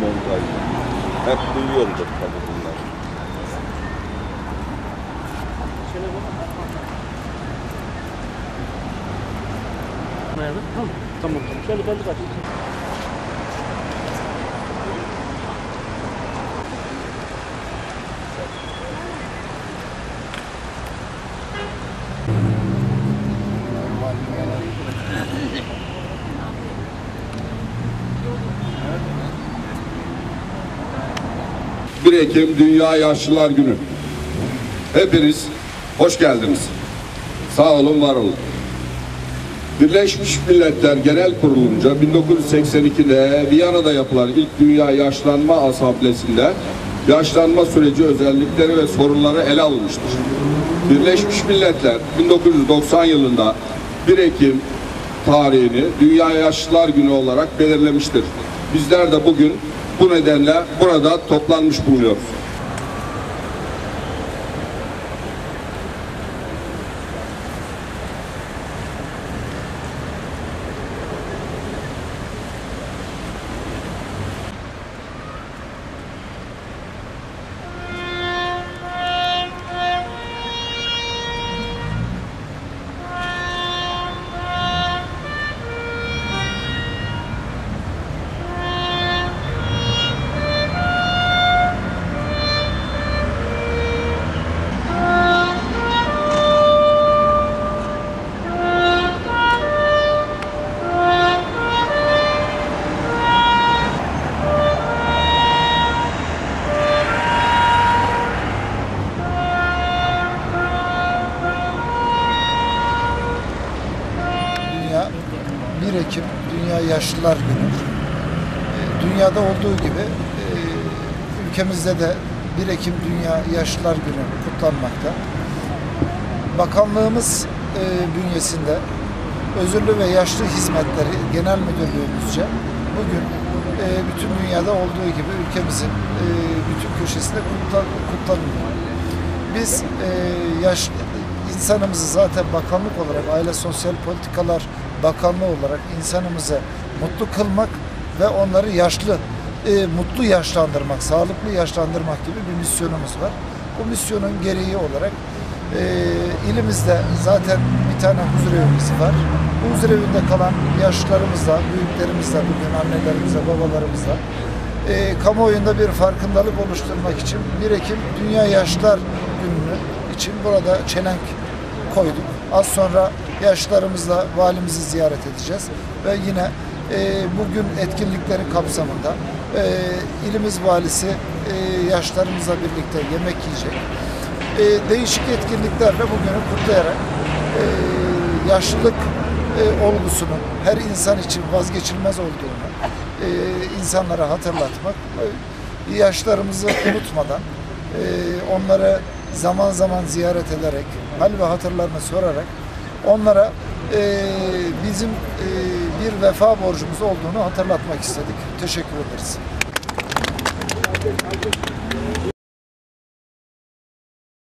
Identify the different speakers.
Speaker 1: montajı. Hep duyuyordur tabii bunlar.
Speaker 2: Tamam. Şöyle ben de bakayım.
Speaker 3: Bir Ekim Dünya Yaşlılar Günü. Hepiniz hoş geldiniz. Sağ olun, var olun. Birleşmiş Milletler Genel Kurulu'nca 1982'de Viyana'da yapılan ilk Dünya Yaşlanma Asamblesi'nde yaşlanma süreci özellikleri ve sorunları ele alınmıştır. Birleşmiş Milletler 1990 yılında 1 Ekim tarihini Dünya Yaşlılar Günü olarak belirlemiştir. Bizler de bugün bu nedenle burada toplanmış bulunuyoruz.
Speaker 4: Dünya 1 Ekim Dünya Yaşlılar Günü. Dünyada olduğu gibi ülkemizde de 1 Ekim Dünya Yaşlılar Günü kutlanmakta. Bakanlığımız bünyesinde Özürlü ve Yaşlı Hizmetleri Genel Müdürlüğümüzce bugün bütün dünyada olduğu gibi ülkemizin bütün köşesinde kutlanıyor. Biz insanımızı zaten bakanlık olarak Aile Sosyal Politikalar Bakanlığı olarak insanımızı mutlu kılmak ve onları mutlu yaşlandırmak, sağlıklı yaşlandırmak gibi bir misyonumuz var. Bu misyonun gereği olarak ilimizde zaten bir tane huzurevimiz var. Bu huzurevinde kalan yaşlılarımızla, büyüklerimizle, bugün annelerimize, babalarımızla kamuoyunda bir farkındalık oluşturmak için 1 Ekim Dünya Yaşlılar Günü için burada çelenk koyduk. Az sonra yaşlılarımızla valimizi ziyaret edeceğiz ve yine bugün etkinliklerin kapsamında ilimiz valisi yaşlılarımızla birlikte yemek yiyecek. Değişik etkinliklerle bugünü kutlayarak yaşlılık olgusunun her insan için vazgeçilmez olduğunu insanlara hatırlatmak, yaşlarımızı unutmadan onları zaman zaman ziyaret ederek, hal ve hatırlarını sorarak onlara bizim bir vefa borcumuz olduğunu hatırlatmak istedik. Teşekkür ederiz.